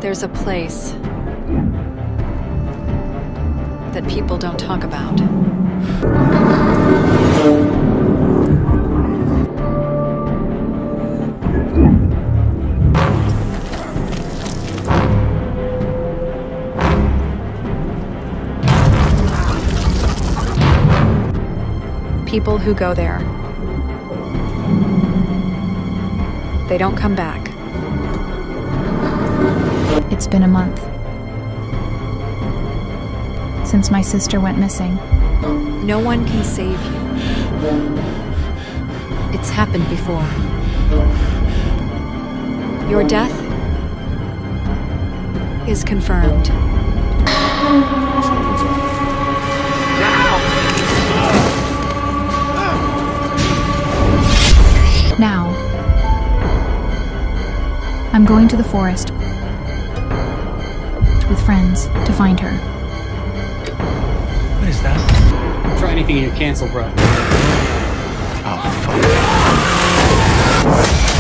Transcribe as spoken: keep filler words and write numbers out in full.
There's a place that people don't talk about. People who go there, they don't come back. It's been a month since my sister went missing. No one can save you. It's happened before. Your death is confirmed. Now, I'm going to the forest with friends to find her. What is that? Try anything and you're canceled, bro. Oh, fuck.